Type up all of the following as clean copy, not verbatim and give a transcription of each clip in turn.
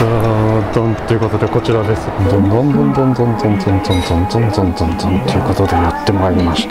ドンということでこちらです。ドンドンドンドンドンドンドンドンドンドンドンドンドンということでやってまいりました。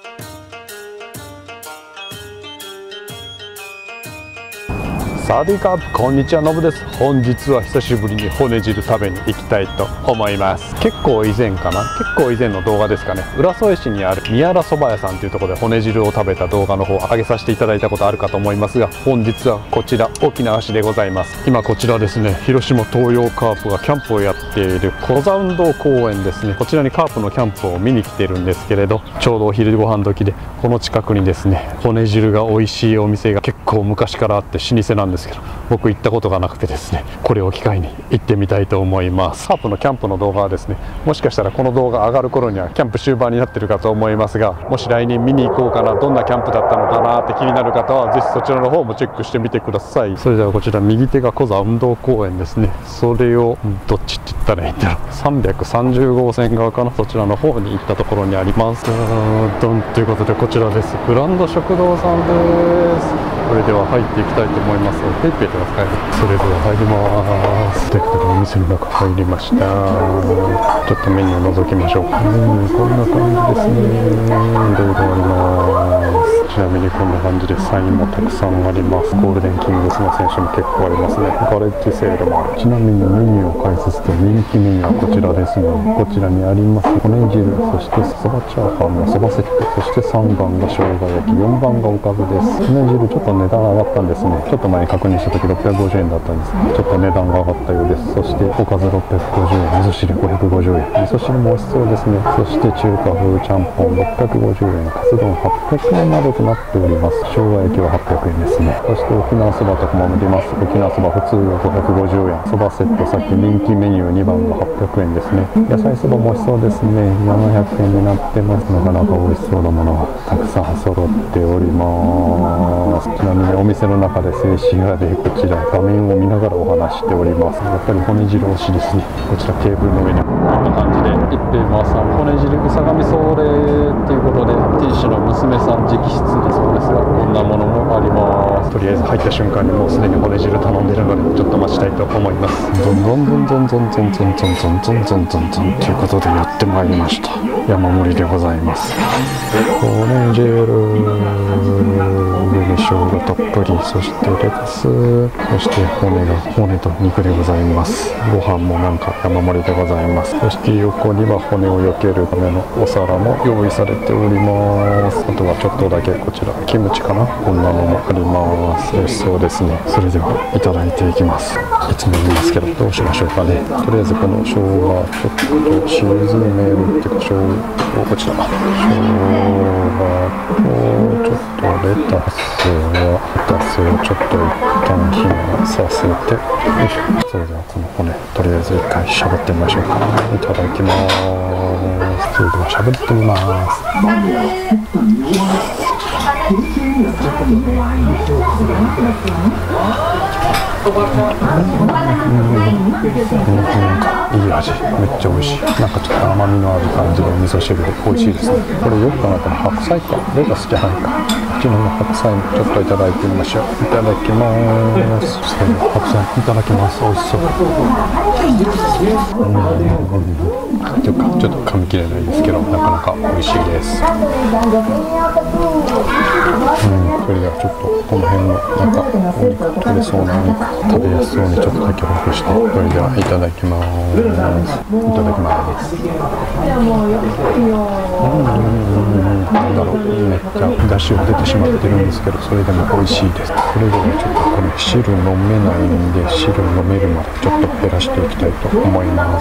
サワディーカープ、こんにちは、のぶです。本日は久しぶりに骨汁食べに行きたいと思います。結構以前の動画ですかね。浦添市にある宮原そば屋さんというところで骨汁を食べた動画の方を上げさせていただいたことあるかと思いますが、本日はこちら沖縄市でございます。今こちらですね、広島東洋カープがキャンプをやっているコザ運動公園ですね。こちらにカープのキャンプを見に来てるんですけれど、ちょうどお昼ご飯時で、この近くにですね、骨汁が美味しいお店が結構昔からあって老舗なんですけど、僕行ったことがなくてですね、これを機会に行ってみたいと思います。カープのキャンプの動画はですね、もしかしたらこの動画上がる頃にはキャンプ終盤になってるかと思いますが、もし来年見に行こうかな、どんなキャンプだったのかなって気になる方はぜひそちらの方もチェックしてみてください。それではこちら右手がコザ運動公園ですね。それをどっちって言ったらいいんだろう、330号線側かな、そちらの方に行ったところにあります。ドンということでこちらです。グランド食堂さんです。それでは入っていきたいと思います。ペイペイとか使える。それでは入ります。ということでお店の中入りました。ちょっとメニュー覗きましょうか。こんな感じですね。いろいろあります。ちなみにこんな感じでサインもたくさんあります。ゴールデンキングスの選手も結構ありますね。ガレッジセールもある。ちなみにメニューを解説と人気メニューはこちらですね。こちらにあります骨汁、そしてそばチャーハンのそばセット、そして3番が生姜焼き、4番がおかずです。骨汁ちょっと値段上がったんですね。ちょっと前に確認した時650円だったんですが、ちょっと値段が上がったようです。そしておかず650円、味噌汁550円、味噌汁も美味しそうですね。そして中華風ちゃんぽん650円、カツ丼800円などとなっております。生姜焼きは800円ですね。そして沖縄そばとかもあります。沖縄そば普通が550円、そばセット、さっき人気メニュー2番が800円ですね。野菜そばも美味しそうですね。700円になってます。なかなか美味しそうなものがたくさん揃っております。ちなみにお店の中で静止画でこちら画面を見ながらお話しております。やっぱり骨汁推しですね。こちらテーブルの上にこんな感じで一平間さん骨汁うさがみそれということで、店主の娘さん直筆だそうですが、こんなものもあります。とりあえず入った瞬間にもうすでに骨汁頼んでるのでちょっと待ちたいと思います。どんどんどんどんどんどんどんどんどんどんどんどんどんどんということでやってまいりました。山盛りでございます。骨汁、上に生姜たっぷり、そしてレタス、そして骨と肉でございます。ご飯もなんか山盛りでございます。そして横には骨を避けるためのお皿も用意されております。あとはちょっとだけこちらキムチかな、こんなのもあります。美味しそうですね。それではいただいていきます。いつも言いますけどどうしましょうかね。とりあえずこの生姜ちょっとシーズンメールっていうか生姜、こちら生姜とちょっとレタスをちょっと一旦火をさせて、よいしょ。それではこの骨とりあえず一回しゃぶってみましょうか。いただきます。それではしゃぶってみます。いい味、めっちゃ美味しい。なんかちょっと甘みのある感じの味噌汁で美味しいですね。これよく考えたら白菜か、レタスじゃないか。こっちの白菜もちょっといただいてみましょう。いただきます。それでは白菜いただきます。美味しそう。ちょっと噛み切れないですけど、なかなか美味しいです。それではちょっとこの辺のなんかお肉取れそうなお肉食べやすそうにちょっとだけほぐして、それではいただきます。いただきます。なんだろう、めっちゃ出汁が出てしまってるんですけど、それでも美味しいです。それではちょっとこれ汁飲めないんで、汁飲めるまでちょっと減らしていきたいと思います。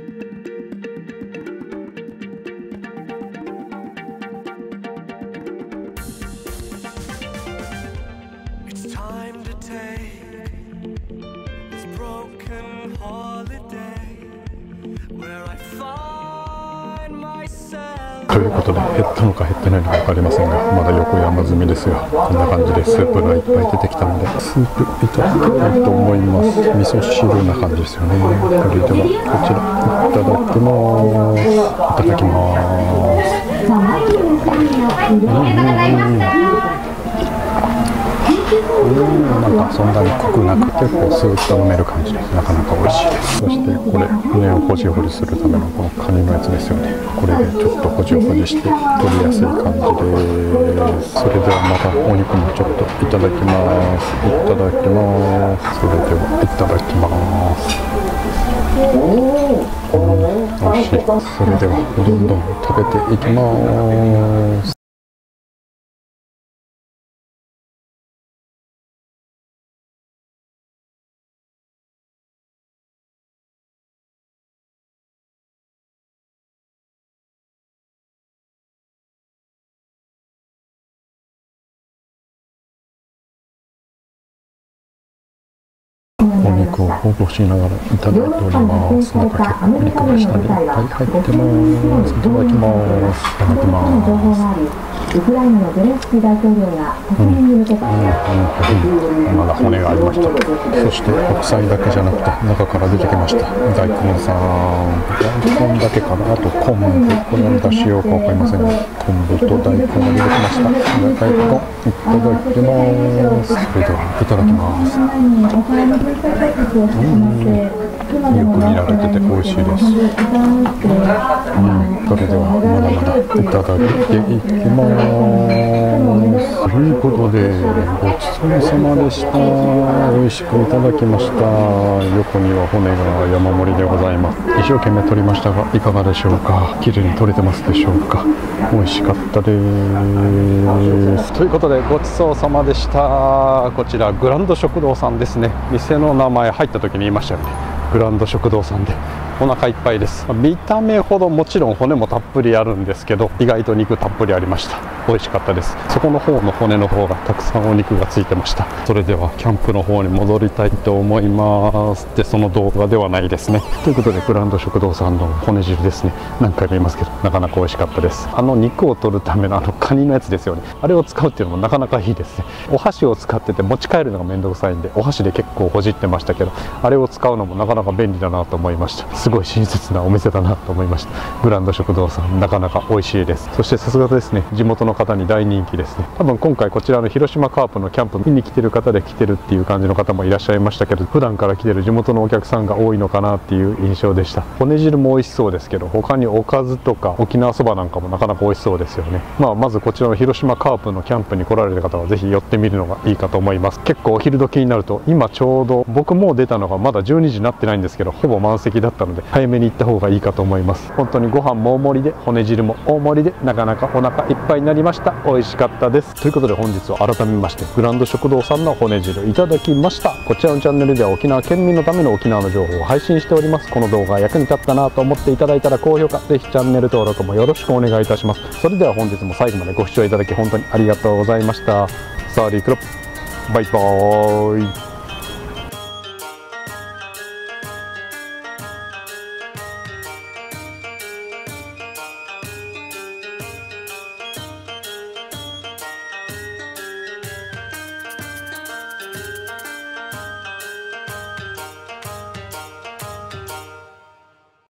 ということで減ったのか減ってないのか分かりませんが、まだ横山積みですが、こんな感じでスープがいっぱい出てきたのでスープいただきたいと思います。味噌汁な感じですよね。それではこちらいただきます。いただきます。 なんかそんなに濃くなく結構スーッと飲める感じでなかなか美味しいです。そしてこれ骨をほじほじするためのこのカニのやつですよね。これでちょっとほじほじして取りやすい感じです。それではまたお肉もちょっといただきます。いただきます。それではいただきます。美味しい。それではどんどん食べていきます。お肉をほぐしながらいただいております。なんか結構お肉が下にいっぱい入ってます。いただきます。いただきます。 ウクライナのゼレンスキー大統領が国民に向けてまだ骨がありました。そして白菜だけじゃなくて中から出てきました大根さん。大根だけかな。あと昆布、これは出しようか分かりませんが、昆布と大根が出てきました。大根いただきます。それではいただきます。よく煮られてて美味しいです。それではまだまだいただいていきます。ということでごちそうさまでした。美味しくいただきました。横には骨が山盛りでございます。一生懸命取りましたがいかがでしょうか。綺麗に取れてますでしょうか。美味しかったです。ということでごちそうさまでした。こちらグランド食堂さんですね。店の名前入った時に言いましたよね。グランド食堂さんでお腹いっぱいです。見た目ほどもちろん骨もたっぷりあるんですけど、意外と肉たっぷりありました。美味しかったです。そこの方の骨の方がたくさんお肉がついてました。それではキャンプの方に戻りたいと思います。でその動画ではないですね。ということでグランド食堂さんの骨汁ですね。何回も言いますけどなかなか美味しかったです。肉を取るためのカニのやつですよね。あれを使うっていうのもなかなかいいですね。お箸を使ってて持ち帰るのがめんどくさいんでお箸で結構ほじってましたけど、あれを使うのもなかなか便利だなと思いました。すごい親切なお店だなと思いました。グランド食堂さんなかなか美味しいです。そしてさすがですね、地元の方に大人気ですね。多分今回こちらの広島カープのキャンプ見に来てる方で来てるっていう感じの方もいらっしゃいましたけど、普段から来てる地元のお客さんが多いのかなっていう印象でした。骨汁も美味しそうですけど、他におかずとか沖縄そばなんかもなかなか美味しそうですよね。まずこちらの広島カープのキャンプに来られる方はぜひ寄ってみるのがいいかと思います。結構お昼時になると、今ちょうど僕もう出たのがまだ12時になってないんですけど、ほぼ満席だったので早めに行った方がいいかと思います。本当にご飯も大盛りで骨汁も大盛りでなかなかお腹いっぱいになりました。美味しかったです。ということで本日は改めましてグランド食堂さんの骨汁いただきました。こちらのチャンネルでは沖縄県民のための沖縄の情報を配信しております。この動画役に立ったなと思っていただいたら高評価、ぜひチャンネル登録もよろしくお願いいたします。それでは本日も最後までご視聴いただき本当にありがとうございました。サワディークロップ、バイバーイ。